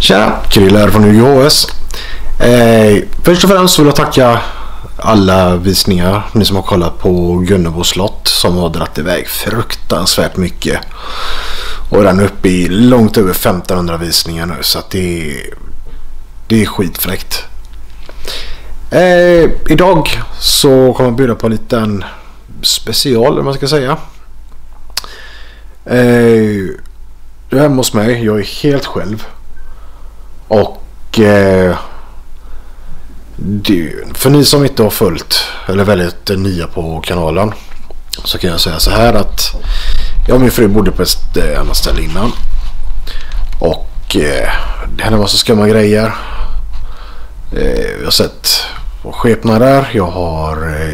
Tja, Krille här från UGHS. Först och främst vill jag tacka alla visningar, ni som har kollat på Gunnebo slott, som har dratt iväg fruktansvärt mycket. Och den är uppe i långt över 1500 visningar nu, så att det är skitfräckt. Idag så kommer jag bjuda på en liten special, om man ska säga. Du är hemma hos mig, jag är helt själv. Och för ni som inte har följt eller väldigt nya på kanalen, så kan jag säga så här att jag och min fru bodde på ett annat ställe innan. Och det hände massa skumma grejer. Jag har sett skepnader. Jag har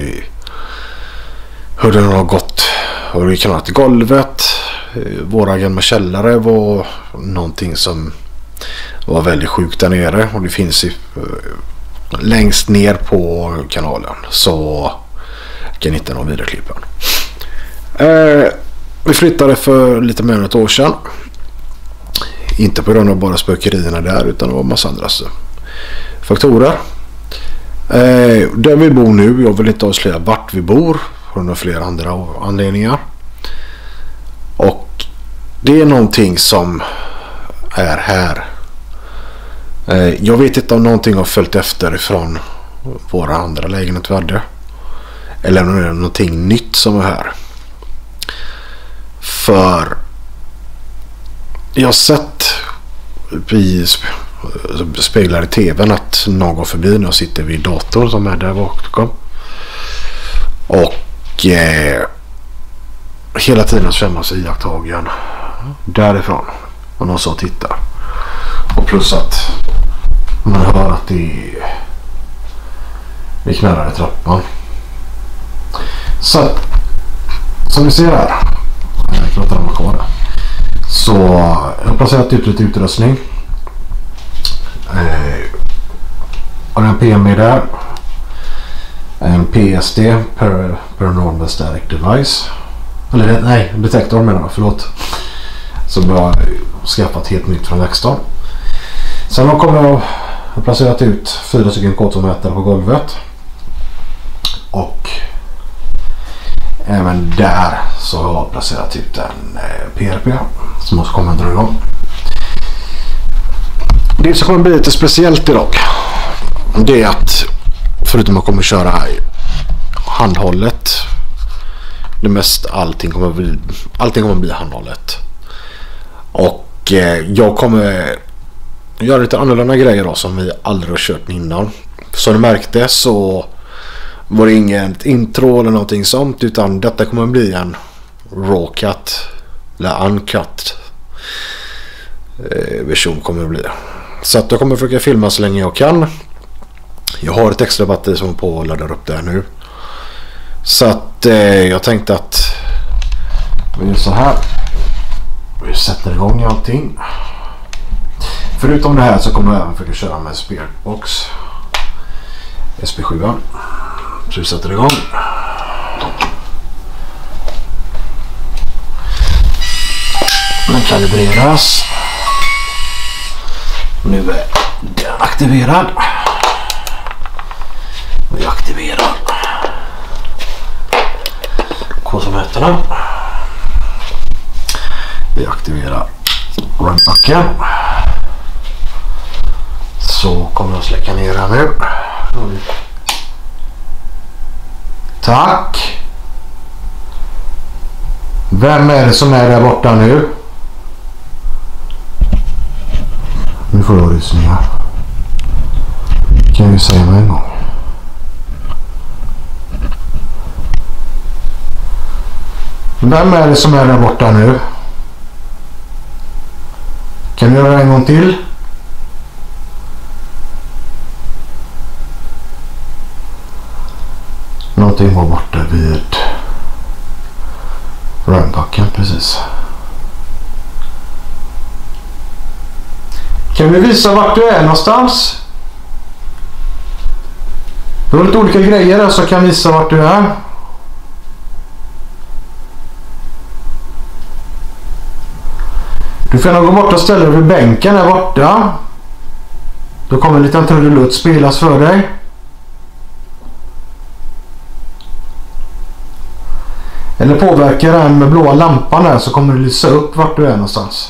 hörde någon har gått och det knallat i golvet. Våra gamla källare var någonting som var väldigt sjukt där nere, och det finns längst ner på kanalen, så kan ni hitta någon videoklippen. Vi flyttade för lite mer än ett år sedan. Inte på grund av bara spökerierna där, utan det var massa andra faktorer. Där vi bor nu, jag vill inte avslöja vart vi bor, och flera andra anledningar. Och det är någonting som är här. Jag vet inte om någonting har följt efter från våra andra lägenheter vi hade, eller om det är någonting nytt som är här. För jag har sett i speglar i tvn att någon går förbi när jag sitter vid datorn som är där bakom. Och hela tiden känner man sig iakttagen därifrån, och någon så tittar. Och plus att man hör att det knarrar i trappan. Så som ni ser här, så jag har placerat ut lite utrustning. Och en PME där, en PSD, Paranormal Static Device, eller nej, detektor menar jag, förlåt, som jag har skaffat helt nytt från verkstaden. Sen har jag placerat ut 4 stycken K2-mätare på golvet, och även där så har jag placerat ut en PRP som också kommer att dra igång. Det som kommer bli lite speciellt idag, det är att förutom att kommer köra handhållet, allting kommer bli handhållet, och jag kommer göra lite annorlunda grejer då, som vi aldrig har kört innan. Som du märkte så var det inget intro eller någonting sånt, utan detta kommer bli en raw cut eller uncut version kommer det bli. Så att jag kommer försöka filma så länge jag kan. Jag har ett extra batteri som är på och laddar upp där nu. Så att jag tänkte att vi gör så här. Vi sätter igång allting. Förutom det här så kommer jag även försöka köra med Spiritbox SP7. Så vi sätter igång. Den kalibreras. Nu är den aktiverad. Vi aktiverar K2-mätarna. Vi aktiverar rampacken. Så kommer jag släcka ner här nu. Tack. Vem är det som är där borta nu? Nu får jag rysningar. Kan vi säga med en gång. Vem är det som är där borta nu? Kan vi göra en gång till? Någonting var borta vid rampacken precis. Kan vi visa vart du är någonstans? Du har lite olika grejer där så kan visa vart du är. Du får gärna gå bort och ställa dig vid bänken här borta. Då kommer en liten trudelutt spelas för dig. Eller påverkar den med blåa lampan där så kommer det lysa upp vart du är någonstans.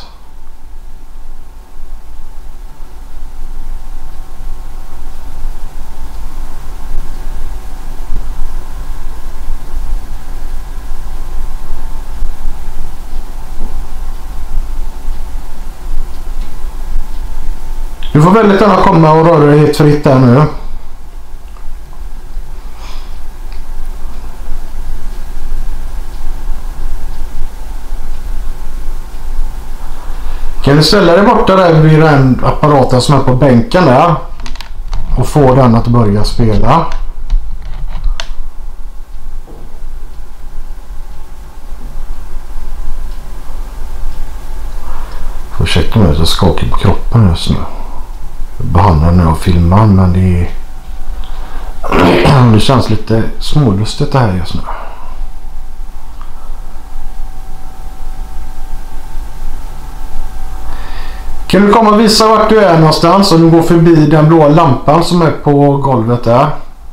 Du får väldigt gärna komma och röra dig helt fritt där nu. Kan du ställa dig borta där vid den apparaten som är på bänken där och få den att börja spela. Ursäkta mig att jag skakar på kroppen just nu. Jag behandlar den och filmar, men det känns lite smålustigt det här just nu. Kan du komma och visa vart du är någonstans och du går förbi den blå lampan som är på golvet där?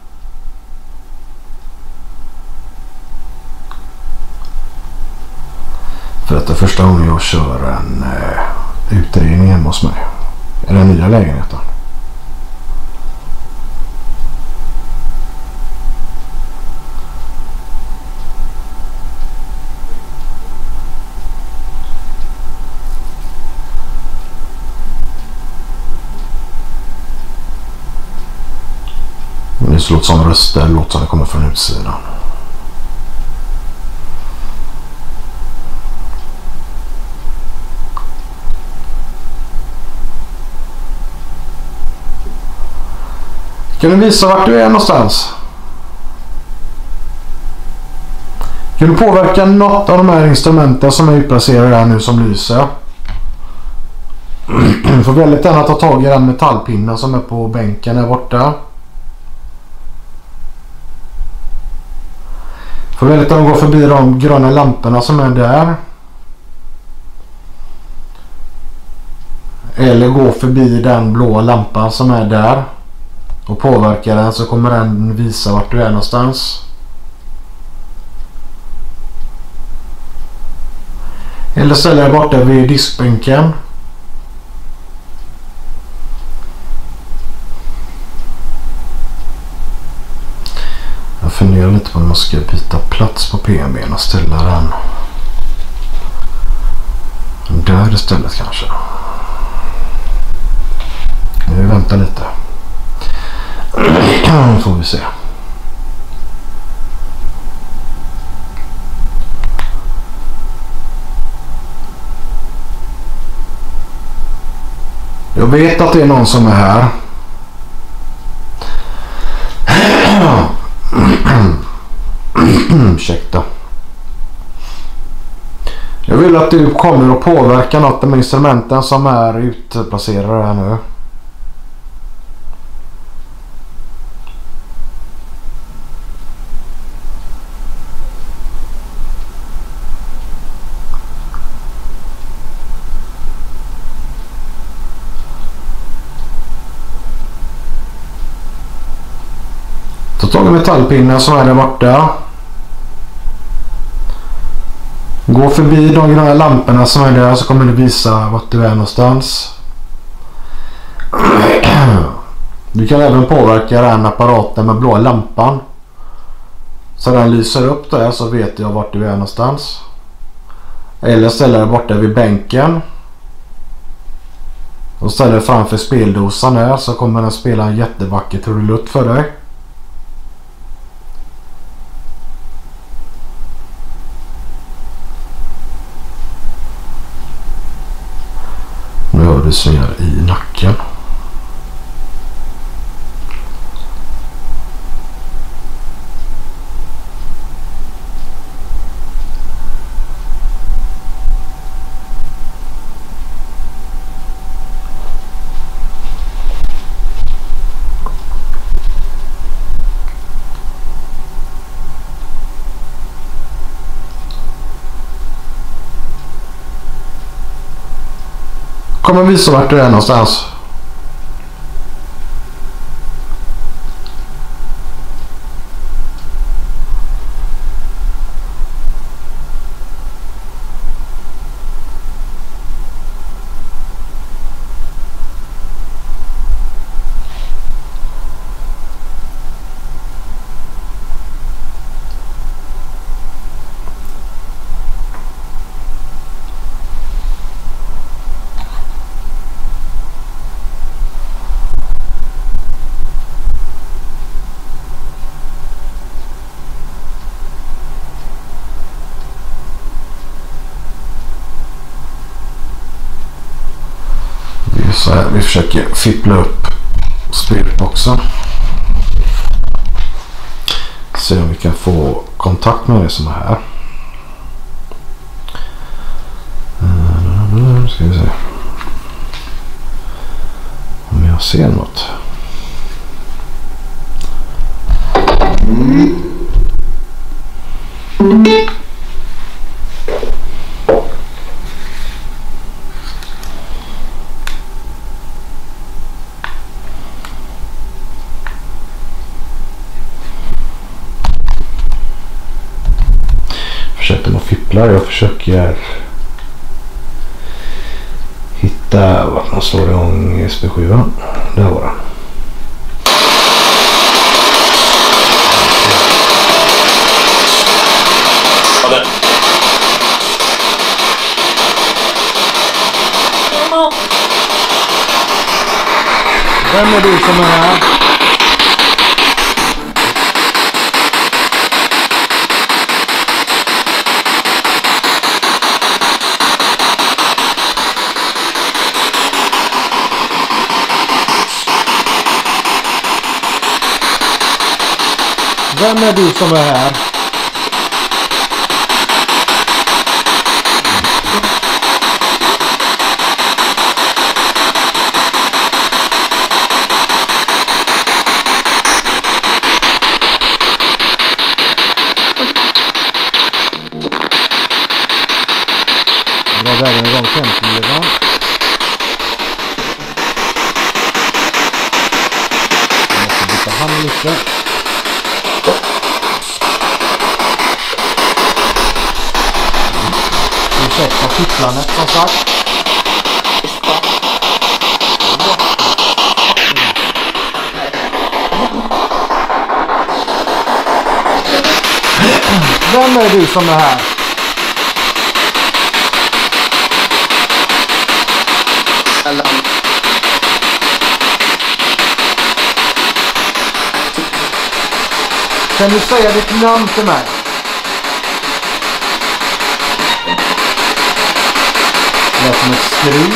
För att det är första gången jag kör en utredning hemma hos mig. I den nya lägenheten. Det låter som röster, låter som det kommer från utsidan. Kan du visa vart du är någonstans? Kan du påverka något av de här instrumenten som är utplacerade här nu som lyser? Du får väldigt gärna ta tag i den metallpinnen som är på bänken där borta. Får väldigt gärna gå förbi de gröna lamporna som är där. Eller gå förbi den blåa lampan som är där. Och påverka den så kommer den visa vart du är någonstans. Eller ställa dig borta vid diskbänken. Jag funderar lite på om man ska byta plats på PMB:n och ställa den där istället kanske. Nu väntar lite. Får vi se. Jag vet att det är någon som är här. Ursäkta. Jag vill att du kommer att påverka något av de instrumenten som är utplacerade här nu. Ta tag i metallpinnen som är där borta. Gå förbi de gröna lamporna som är där så kommer det visa vart du är någonstans. Du kan även påverka den apparaten med blå lampan. Så den lyser upp där så vet jag vart du är någonstans. Eller ställa dig borta vid bänken. Och ställa dig framför speldosan där så kommer den spela en jättevacker trudelutt för dig. Nu hör du svingar i nacken. Kommer visa vart du är någonstans. Vi försöker fippla upp spiritboxen. Se om vi kan få kontakt med det som är här. Ska vi se. Om jag ser något. Försöker man fippla. Jag försöker hitta vart man slår igång SP7. Där var den. Vem är du som är här? Vem är du som är här? Dra vägen igång 50-livan. Jag måste byta hand lite. Ursäkta fipplandet som sagt. Vem är du som är här? Kan du säga ditt namn till mig? Det är som ett skrik.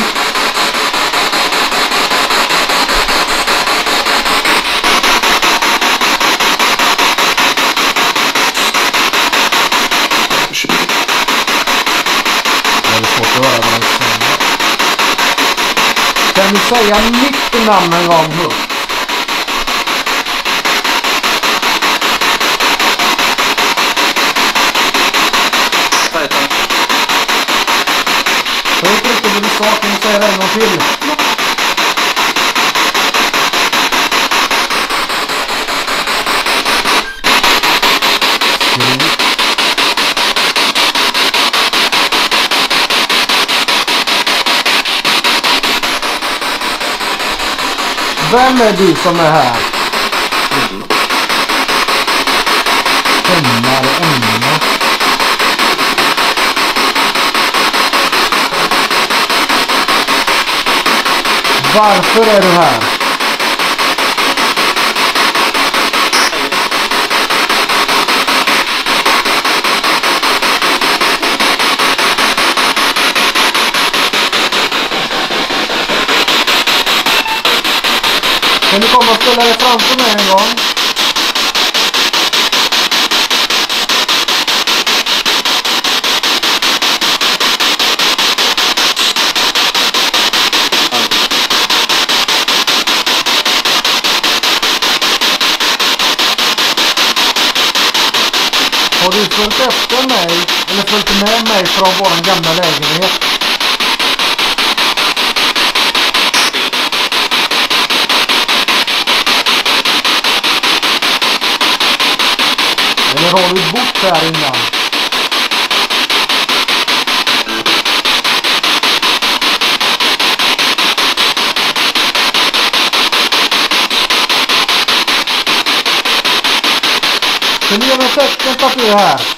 Det är svårt att höra vad den säger. Kan du säga mitt namn en gång högt? Jag vet inte vad du sa, kan du säga det en gång till? Vem är du som är här? Hemmar och ämna. Varför är du här? Kan du komma och ställa dig framför mig en gång? Har du följt efter mig eller följt med mig från vår gamla lägenhet? Eller har du bott här innan? Kan du göra en tecken på att du är här?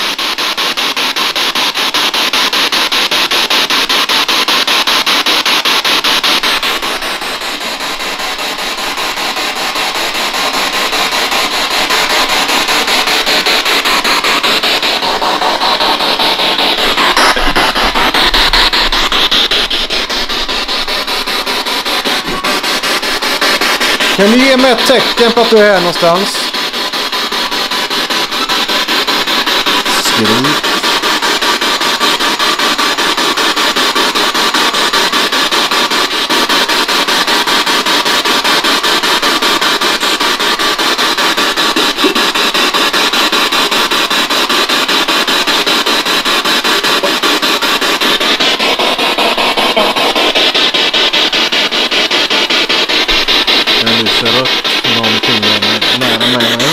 Kan du ge mig ett tecken på att du är här någonstans? Skriv. Jag lyser upp någonting nära mig nu.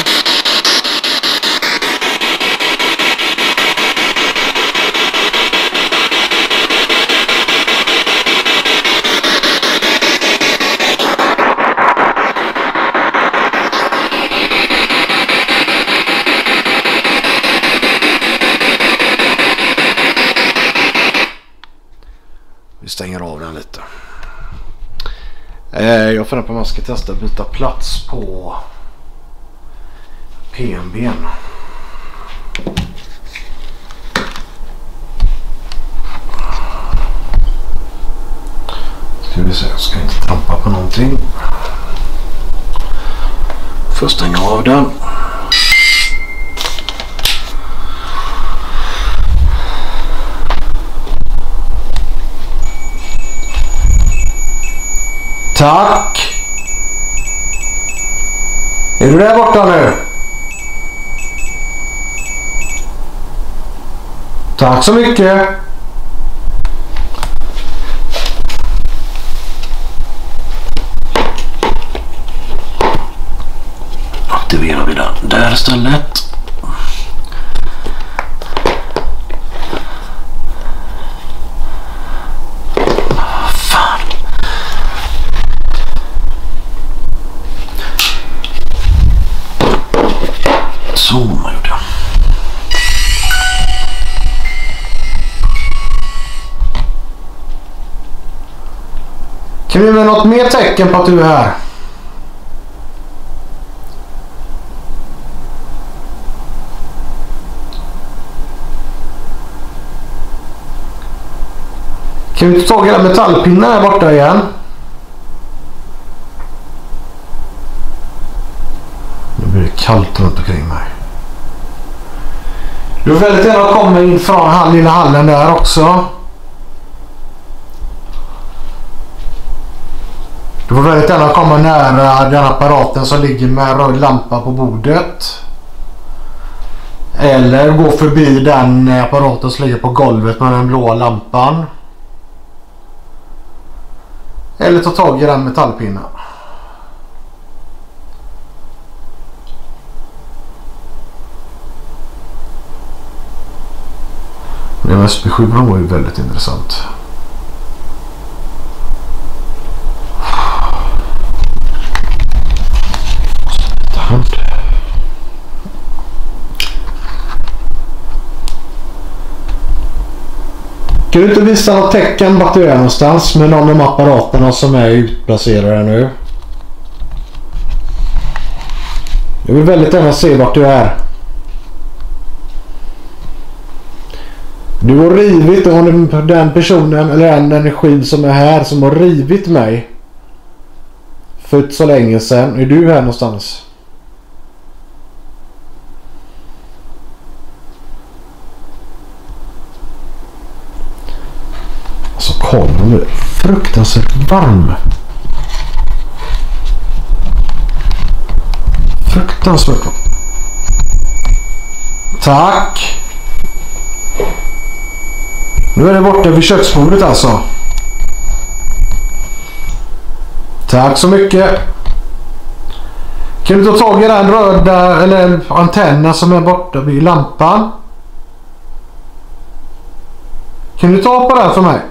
Vi stänger av den lite. Jag funderar på om man ska testa att byta plats på PNB:n. Ska vi se, jag ska inte trampa på någonting. Får stänga av den. Tack! Är du där borta nu? Tack så mycket! Aktiverar vi den där istället. Så man gjorde. Kan vi med något mer tecken på att du är här? Kan vi ta tag i den metallpinnen här borta igen? Nu blir det kallt runt omkring mig. Du är väldigt gärna att komma in från lilla hallen där också. Du får väldigt gärna komma nära den apparaten som ligger med röd lampa på bordet. Eller gå förbi den apparaten som ligger på golvet med den blåa lampan. Eller ta tag i den metallpinnen. SP7 var ju väldigt intressant. Kan du inte visa något tecken på att du är någonstans med någon av de apparaterna som är utplacerade nu? Jag vill väldigt gärna se vart du är. Du har rivit den personen eller den energin som är här som har rivit mig för så länge sedan. Är du här någonstans? Alltså kameran är fruktansvärt varm. Fruktansvärt varm. Tack! Nu är det borta vid köksbordet alltså. Tack så mycket. Kan du ta tag i den röda eller antennen som är borta vid lampan? Kan du ta på den för mig?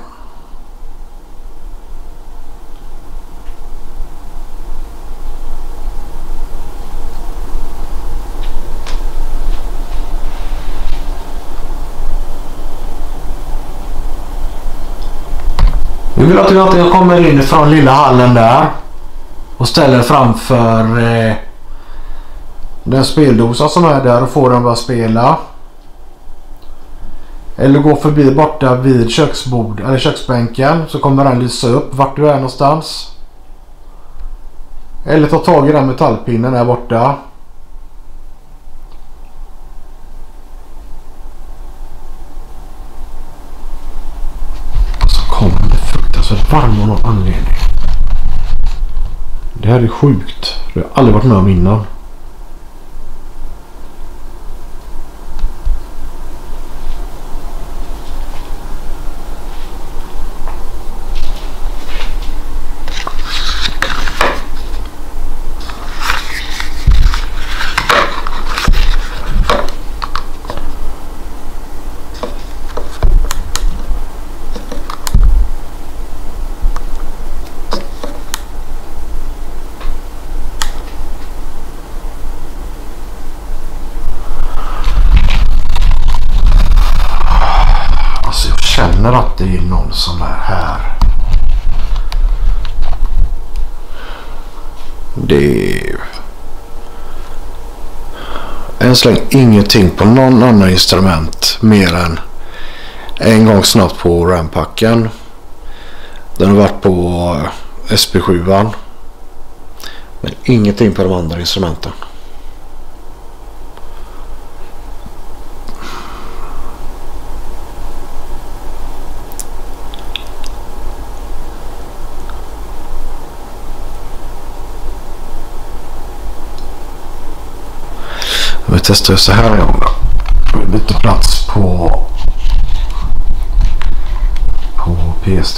Jag vill att jag kommer in från lilla hallen där och ställer framför den speldosa som är där och får den bara spela. Eller gå förbi borta vid köksbord eller köksbänken så kommer den lysa upp vart du är någonstans. Eller ta tag i den metallpinnen där borta. Så kommer det fruktansvärt varmt av någon anledning. Det här är sjukt. Det har jag aldrig varit med om innan. Känner att det är någon som är här. Det är än så länge ingenting på någon annan instrument mer än en gång snabbt på rampacken. Den har varit på SP7. Men ingenting på de andra instrumenten. Vi testar så här en gång då. Vi byter plats på PST.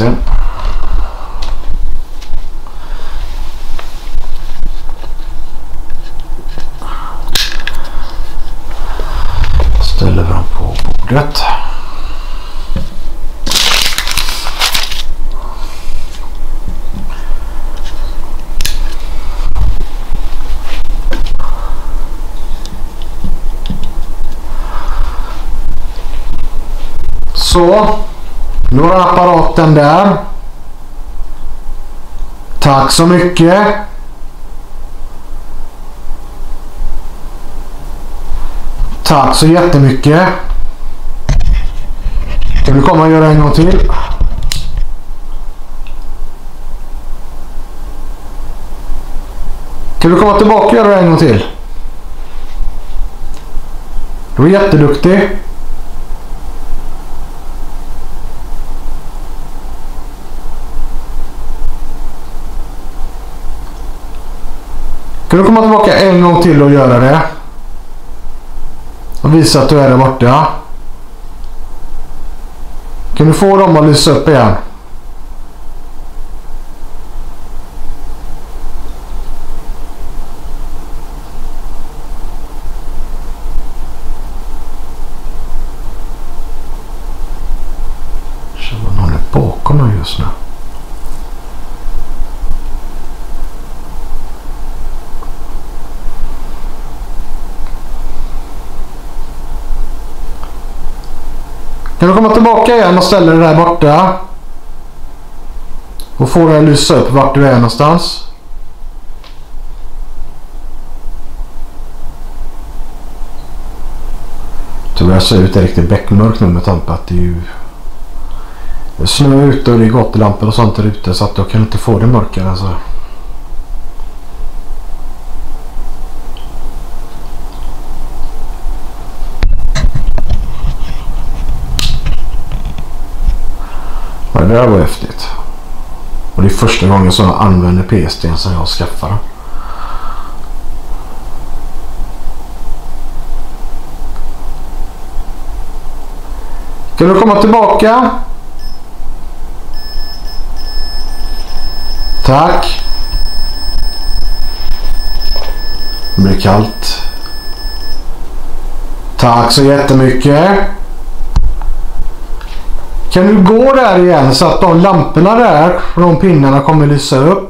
Ställer vi den på bordet. Så, nu har apparaten där. Tack så mycket. Tack så jättemycket. Kan du komma och göra en gång till? Kan du komma tillbaka och göra en gång till? Du är jätteduktig. Kan du komma tillbaka en gång till och göra det? Och visa att du är där borta. Kan du få dem att lysa upp igen? Jag känner någon är bakom mig just nu. Kan du komma tillbaka igen och ställa dig där borta? Och få dig att lysa upp vart du är någonstans. Tyvärr ser ut det riktigt bäckmörkt nu med tanke på att det är ju snö ute och det är gatulampor och sånt där ute, så att jag kan inte få det mörkare alltså. Det där var häftigt. Och det är första gången som jag använder PST som jag skaffade. Kan du komma tillbaka? Tack. Det blir kallt. Tack så jättemycket. Kan du gå där igen så att de lamporna där och de pinnarna kommer lysa upp?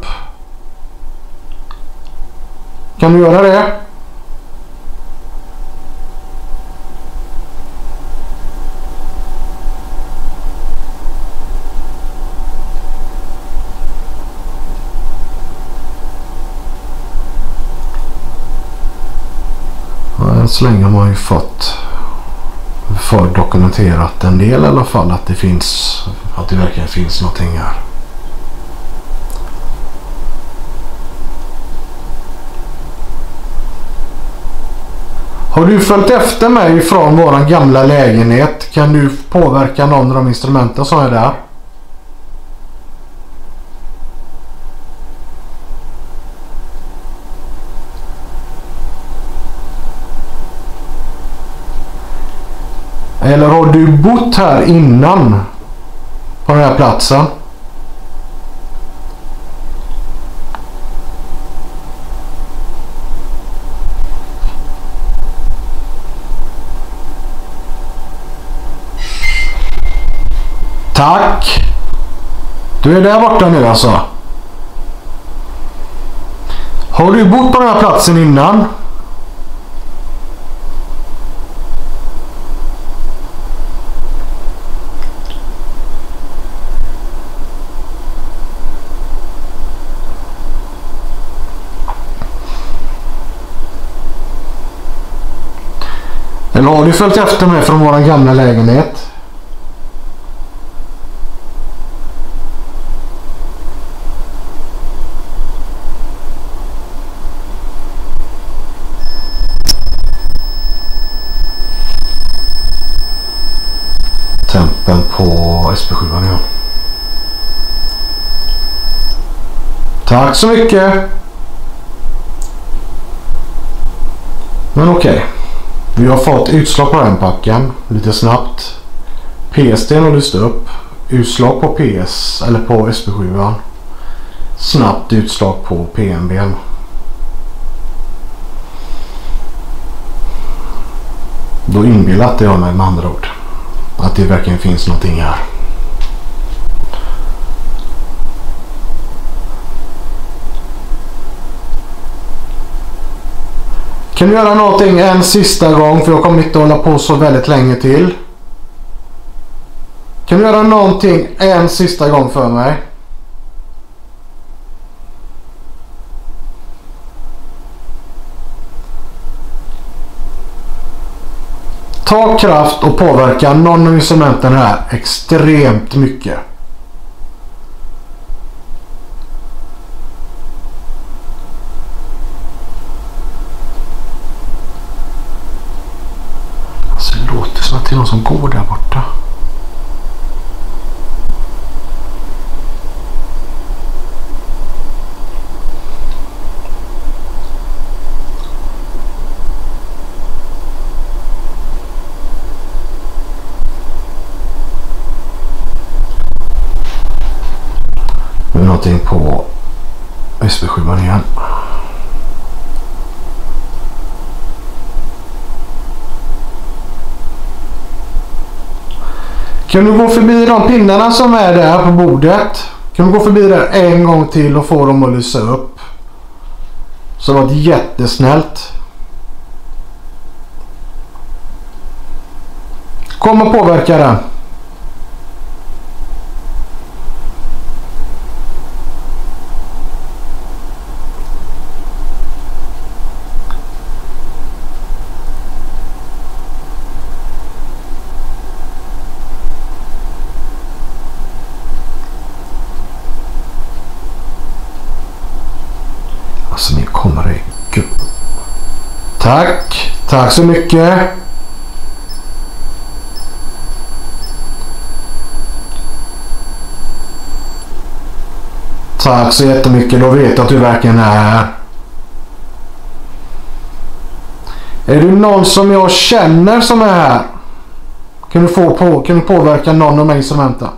Kan du göra det? Ja, så länge har man ju fått för dokumenterat en del i alla fall att det verkligen finns någonting här. Har du följt efter mig från våran gamla lägenhet? Kan du påverka någon av de instrumenten som är där? Eller har du bott här innan på den här platsen? Tack. Du är där borta nu alltså. Har du bott på den här platsen innan? Eller har du följt efter mig från vår gamla lägenhet? Tempen på SP7, ja. Tack så mycket. Men okej. Vi har fått utslag på den packen lite snabbt. PS-den har lyst upp. Utslag på PS eller på SP7. Snabbt utslag på PNB:n. Då inbillar jag mig med andra ord att det verkligen finns någonting här. Kan du göra någonting en sista gång, för jag kommer inte hålla på så väldigt länge till. Kan du göra någonting en sista gång för mig? Ta kraft och påverka någon av instrumenten här extremt mycket. Alltså det låter som att det är någon som går där borta. Någonting på SP7 igen. Kan du gå förbi de pinnarna som är där på bordet? Kan du gå förbi där en gång till och få dem att lysa upp? Så det var jättesnällt. Kom och påverka den. Alltså ni kommer i grupp. Tack. Tack så mycket. Tack så jättemycket. Då vet jag att du verkligen är här. Är du någon som jag känner som är här? Kan du påverka någon av de instrumenten?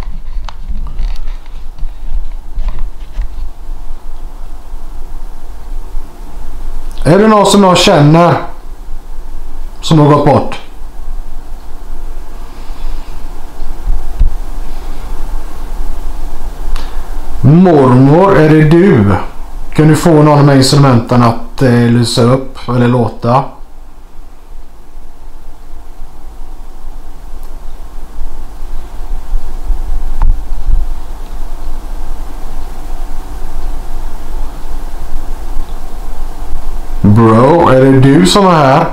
Är det någon som jag känner som har gått bort? Mormor, är det du? Kan du få någon av de här instrumenten att lysa upp eller låta? Bro, är det du som är här?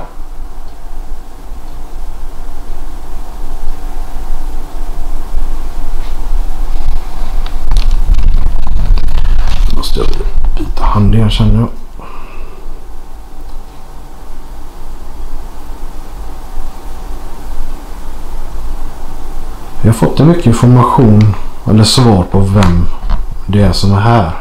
Måste jag byta hand igen, känner jag. Jag har fått mycket information eller svar på vem det är som är här.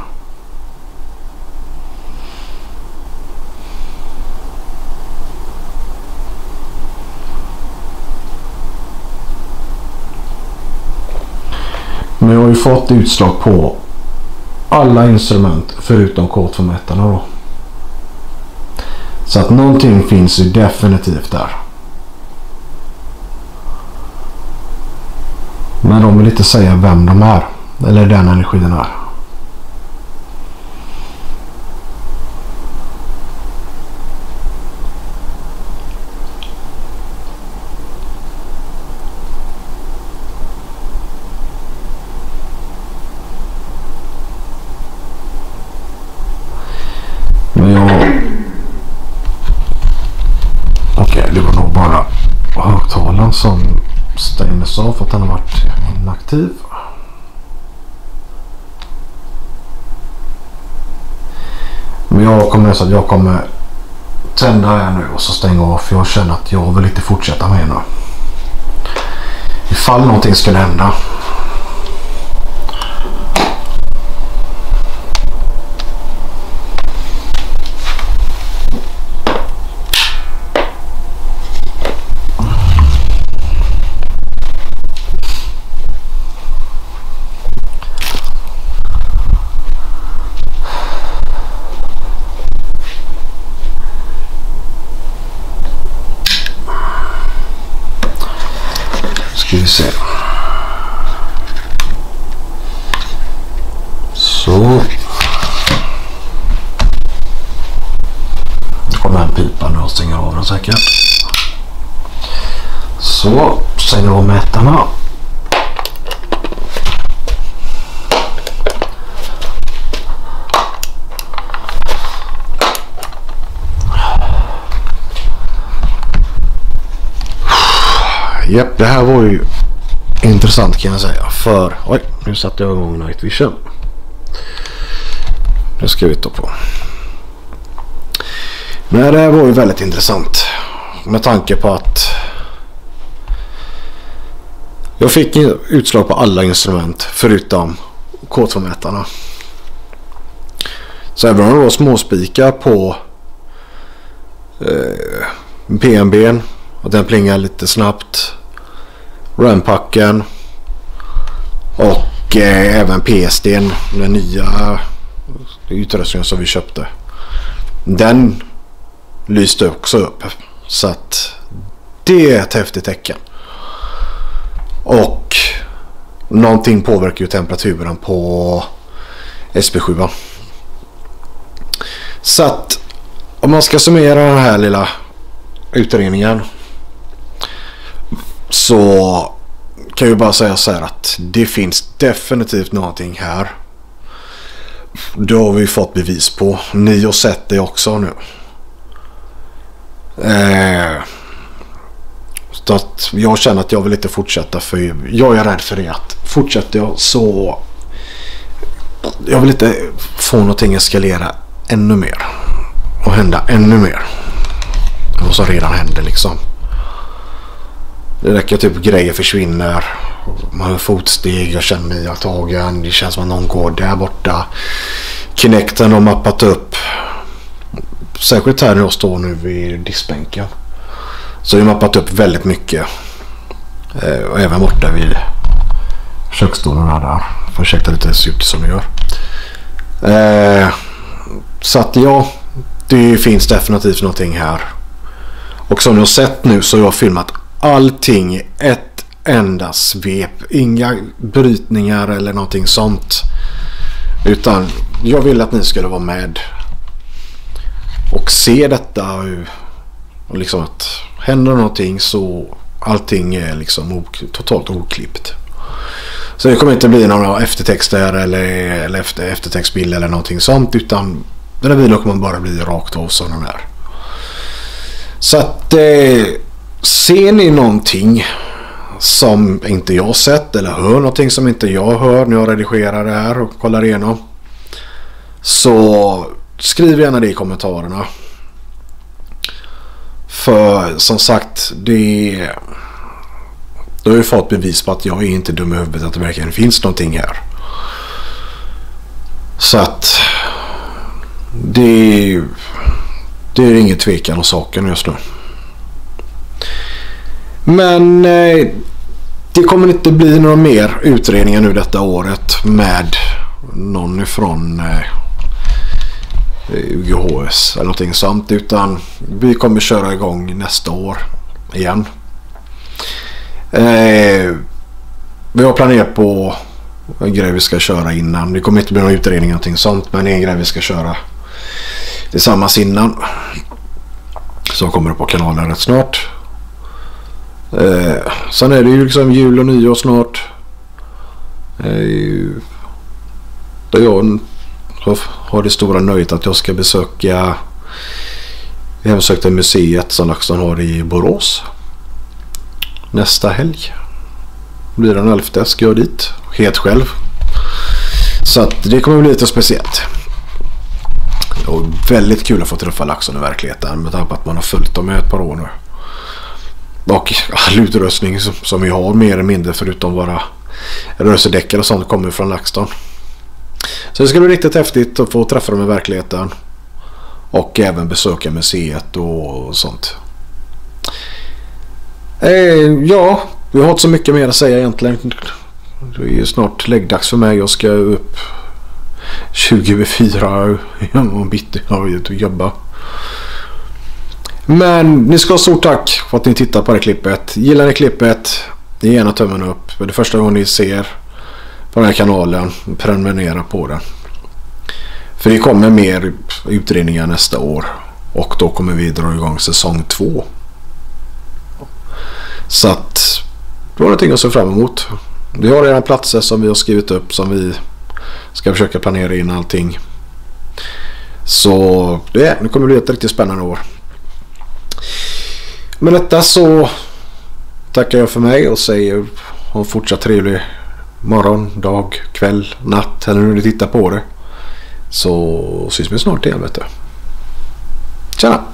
Men jag har ju fått utslag på alla instrument förutom K2-mätarna då. Så att någonting finns ju definitivt där. Men de vill inte säga vem de är. Eller den energin är. Men okej, det var nog bara högtalaren som stängdes av för att den har varit inaktiv. Men jag kommer så att jag kommer tända här nu och så stänga av, för jag känner att jag vill inte fortsätta med nu. Ifall någonting skulle hända. Ska vi se. Så. Det kommer en pipa nu och stänger av den säkert. Så, stänger av mätarna. Japp, det här var ju intressant kan jag säga. För, oj, nu satte jag igång Night Vision. Det ska vi ta på. Men det här var ju väldigt intressant. Med tanke på att jag fick utslag på alla instrument förutom K2-mätarna. Så även om det var småspikar på PNB:n och den plingar lite snabbt, rampacken och även PSD:n, den nya utrustningen som vi köpte, den lyste också upp. Så att det är ett häftigt tecken. Och någonting påverkar ju temperaturen på SP7. Så att om man ska summera den här lilla utredningen, så kan jag bara säga så här att det finns definitivt någonting här. Det har vi fått bevis på. Ni har sett det också nu. Så att jag känner att jag vill inte fortsätta, för jag är rädd för det, att fortsätter jag så jag vill inte få någonting eskalera ännu mer och hända ännu mer än vad som redan händer liksom. Det räcker typ grejer försvinner, man har fotsteg, jag känner mig tagen, det känns som att någon går där borta. Kinecten har mappat upp, särskilt här när jag står nu vid diskbänken, så jag har mappat upp väldigt mycket, och även borta vid köksstolen där, försökte lite se ut som det gör. Så att ja, det finns definitivt någonting här. Och som ni har sett nu så har jag filmat allting i ett enda svep. Inga brytningar eller någonting sånt. Utan jag vill att ni skulle vara med och se detta. Och liksom att händer någonting så allting är liksom totalt oklippt. Så det kommer inte bli några eftertexter eller eftertextbild eller någonting sånt, utan den här videon kommer bara bli rakt av som den är. Så att ser ni någonting som inte jag sett, eller hör någonting som inte jag hör när jag redigerar det här och kollar igenom, så skriv gärna det i kommentarerna. För som sagt, Då har jag fått bevis på att jag är inte dum i huvudet, att det verkligen finns någonting här. Så att det är ingen tvekan om saken just nu. Men det kommer inte bli några mer utredningar nu detta året med någon ifrån UGHS eller någonting sånt, utan vi kommer köra igång nästa år igen. Vi har planerat på en grej vi ska köra innan. Det kommer inte bli någon utredning eller någonting sånt, men det är en grej vi ska köra tillsammans innan, som kommer upp på kanalen rätt snart. Sen är det ju liksom jul och nyår snart. Där jag har det stora nöjet att jag ska besöka hemsökta museet som LaxTon har i Borås nästa helg. Blir den 11:e, ska jag dit helt själv. Så att det kommer bli lite speciellt. Och väldigt kul att få träffa LaxTon i verkligheten, med tanke på att man har följt dem i ett par år nu. Och all utrustning som vi har mer eller mindre, förutom våra rörelsedäckare och sånt, kommer från LaxTon. Så det ska bli riktigt häftigt att få träffa dem i verkligheten. Och även besöka museet och sånt. Ja, vi har inte så mycket mer att säga egentligen. Det är ju snart läggdags för mig. Jag ska upp 20:04 och bitti och jobba. Men ni ska ha stort tack för att ni tittar på det klippet. Gillar ni klippet, ge gärna tummen upp. Det är första gången ni ser på den här kanalen, prenumerera på den. För det kommer mer utredningar nästa år. Och då kommer vi dra igång säsong 2. Så att det var någonting att se fram emot. Vi har redan platser som vi har skrivit upp, som vi ska försöka planera in allting. Så det kommer bli ett riktigt spännande år. Med detta så tackar jag för mig och säger ha en fortsatt trevlig morgon, dag, kväll, natt eller när ni tittar på det. Så syns vi snart igen, vet du. Tjena!